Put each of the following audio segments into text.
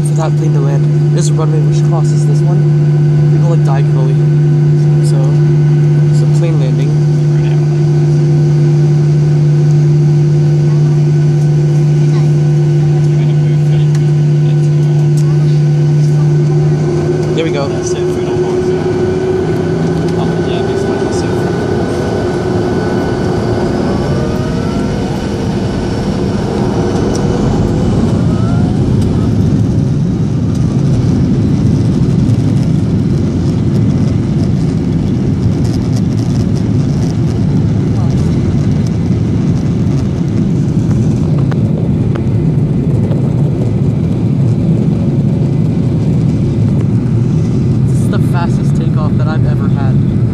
for that plane to land. This runway which crosses this one, they go like diagonally. So it's a plane landing. There we go. That's it, food on board. Oh, yeah, makes like that's it. Fastest takeoff that I've ever had.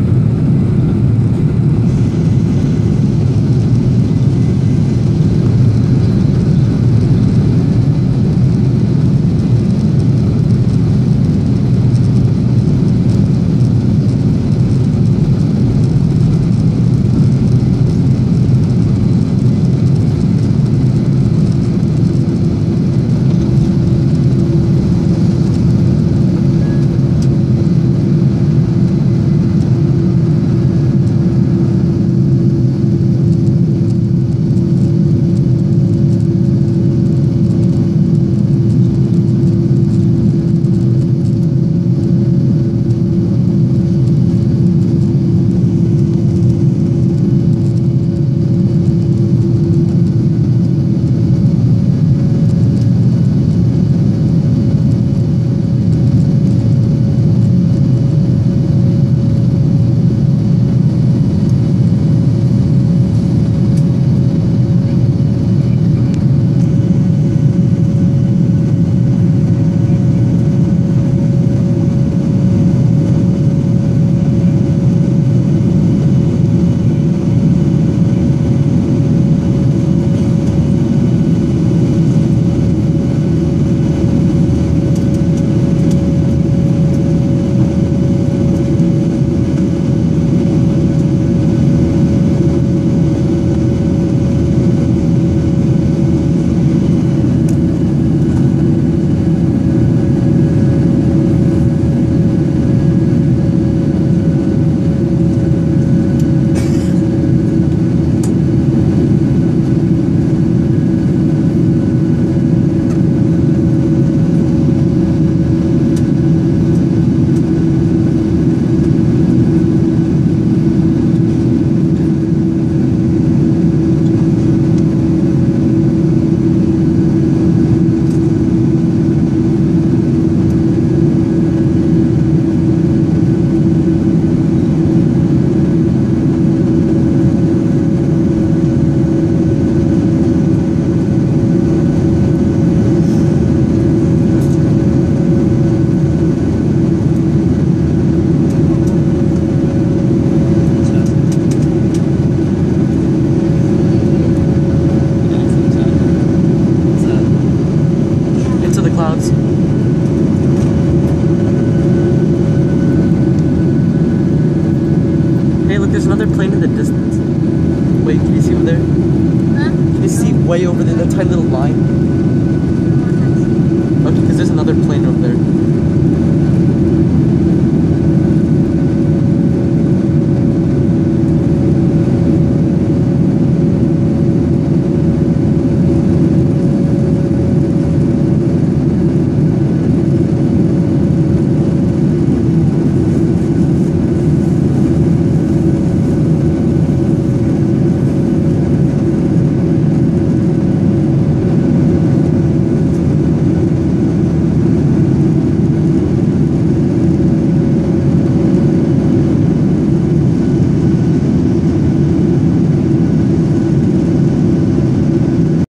Clouds. Hey, look, there's another plane in the distance. Wait, can you see over there? Huh? Can you see way over there, that tiny little line? Okay, because there's another plane over there.